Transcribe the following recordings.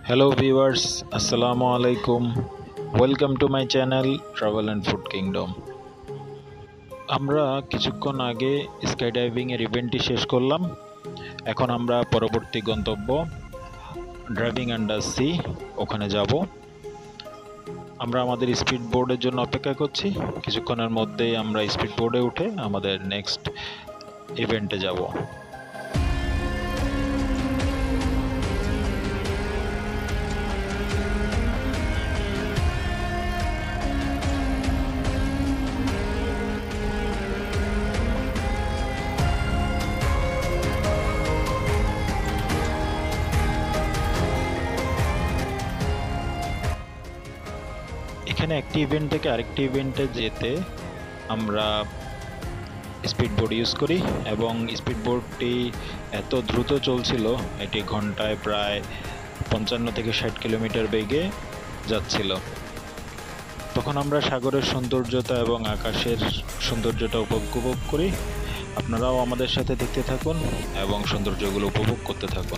Hello viewers, Assalamu alaikum. Welcome to my channel Travel and Food Kingdom. আমরা কিছুক্ষণ আগে sky diving এর ইভেন্টটি শেষ করলাম। এখন আমরা পরবর্তী গন্তব্য ড্রাইভিং আন্ডার সি ওখানে যাব। আমরা আমাদের স্পিড বোর্ডের জন্য অপেক্ষা করছি। কিছুক্ষণের মধ্যেই আমরা স্পিড বোর্ডে উঠে আমাদের নেক্সট ইভেন্টে যাব। এখানে একটি ইভেন্ট থেকে আরেকটি ইভেন্টে যেতে আমরা স্পিড বোর্ড ইউজ করি এবং স্পিড বোর্ডটি এত দ্রুত চলছিল, এটি ঘন্টায় প্রায় 55 থেকে 60 কিলোমিটার বেগে যাচ্ছিল। তখন আমরা সাগরের সৌন্দর্যতা এবং আকাশের সৌন্দর্যটা উপভোগ করি। আপনারাও আমাদের সাথে দেখতে থাকুন এবং সৌন্দর্যগুলো উপভোগ করতে থাকুন।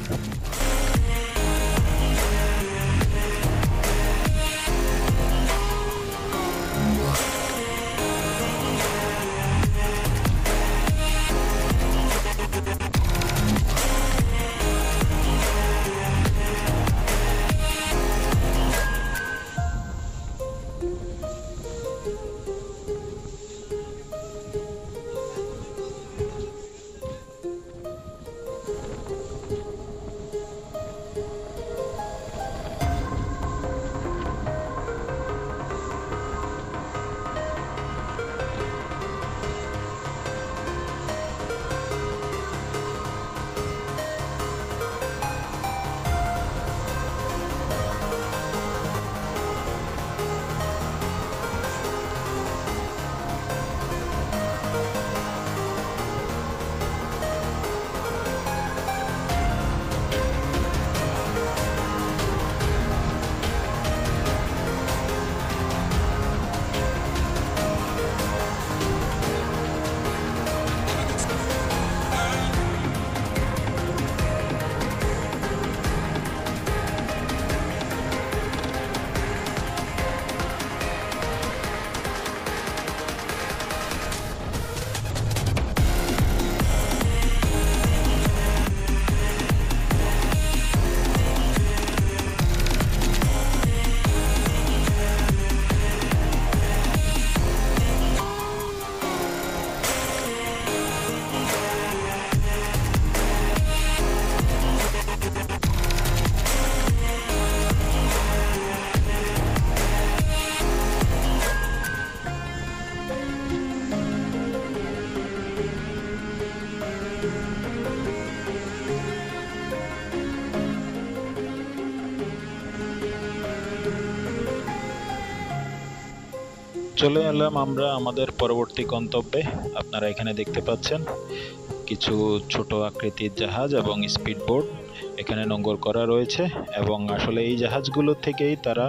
চলে এলাম আমরা আমাদের পরবর্তী গন্তব্যে। আপনারা এখানে দেখতে পাচ্ছেন কিছু ছোট আকৃতির জাহাজ এবং স্পিড বোট এখানে নোঙর করা রয়েছে এবং আসলে এই জাহাজগুলো থেকেই তারা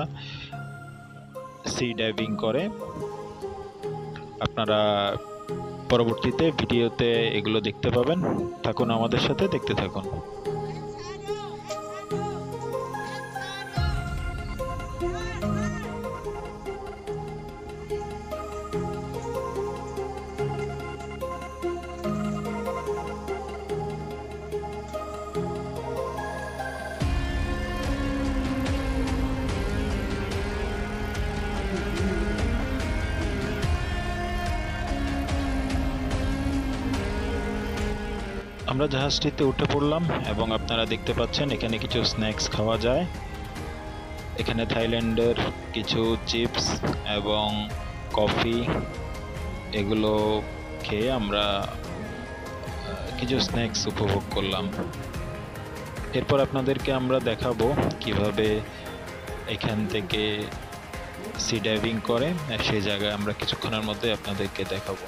সি ডাইভিং করে। আপনারা পরবর্তীতে ভিডিওতে এগুলো দেখতে পাবেন। থাকুন আমাদের সাথে, দেখতে থাকুন। আমরা জাহাজটিতে উঠে পড়লাম এবং আপনারা দেখতে পাচ্ছেন এখানে কিছু স্ন্যাক্স খাওয়া যায়। এখানে থাইল্যান্ডের কিছু চিপস এবং কফি এগুলো খেয়ে আমরা কিছু স্ন্যাক্স উপভোগ করলাম। এরপর আপনাদেরকে আমরা দেখাবো কিভাবে এখান থেকে সি ডাইভিং করে, সেই জায়গায় আমরা কিছুক্ষণের মধ্যে আপনাদেরকে দেখাবো।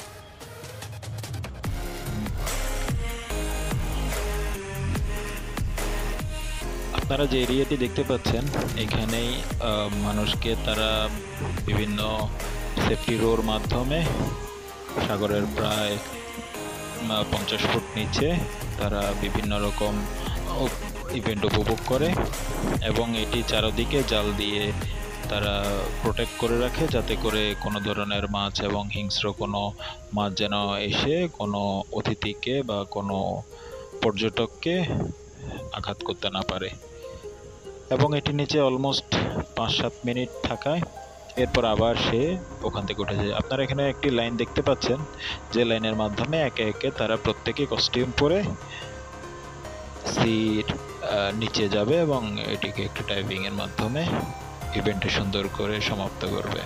আপনারা যে এরিয়াটি দেখতে পাচ্ছেন এখানেই মানুষকে তারা বিভিন্ন সেফটি রোর মাধ্যমে সাগরের প্রায় 50 ফুট নিচে তারা বিভিন্ন রকম ইভেন্ট উপভোগ করে এবং এটি চারদিকে জাল দিয়ে তারা প্রোটেক্ট করে রাখে, যাতে করে কোনো ধরনের মাছ এবং হিংস্র কোনো মাছ যেন এসে কোনো অতিথিকে বা কোনো পর্যটককে আঘাত করতে না পারে। এবং এটি নিচে অলমোস্ট 5-7 মিনিট থাকায় এরপর আবার সে ওখান থেকে উঠে যায়। আপনারা এখানে একটি লাইন দেখতে পাচ্ছেন, যে লাইনের মাধ্যমে একে একে তারা প্রত্যেকে কস্টিউম পরে সির নিচে যাবে এবং এটিকে একটু ডাইভিংয়ের মাধ্যমে ইভেন্টটি সুন্দর করে সমাপ্ত করবে।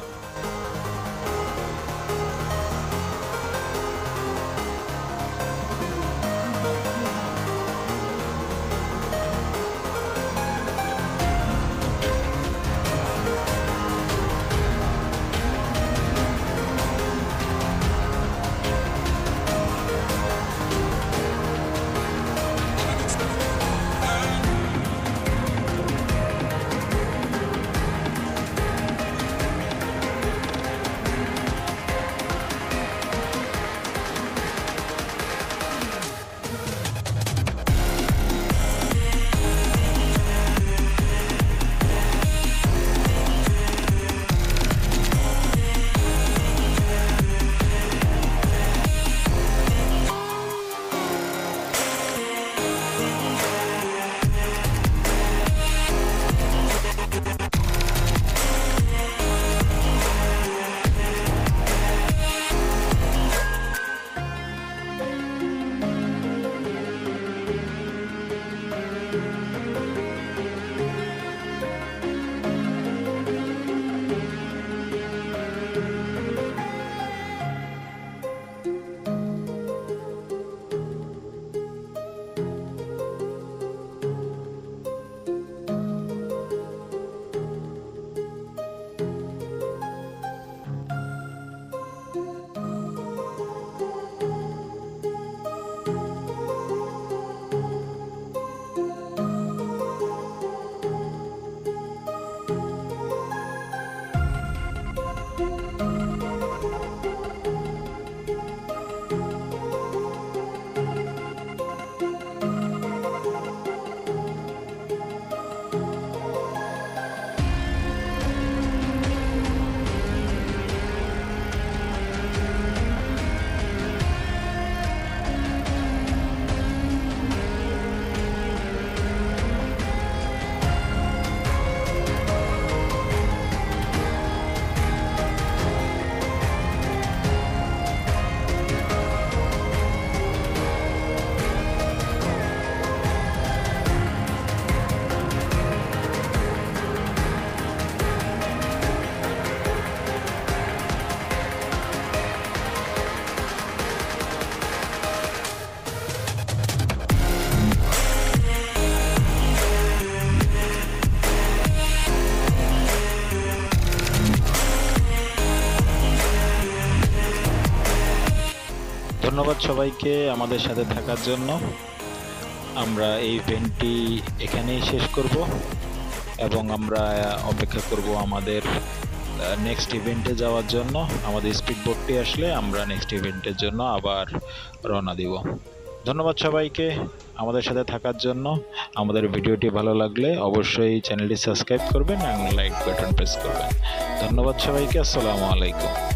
ধন্যবাদ সবাইকে আমাদের সাথে থাকার জন্য। আমরা এই ইভেন্টটি এখানেই শেষ করব এবং আমরা অপেক্ষা করব আমাদের নেক্সট ইভেন্টে যাওয়ার জন্য। আমাদের স্পিড বোটটি আসলে আমরা নেক্সট ইভেন্টের জন্য আবার রওনা দিব। ধন্যবাদ সবাইকে আমাদের সাথে থাকার জন্য। আমাদের ভিডিওটি ভালো লাগলে অবশ্যই চ্যানেলটি সাবস্ক্রাইব করবেন এবং লাইক বাটন প্রেস করবেন। ধন্যবাদ সবাইকে। আসসালামু আলাইকুম।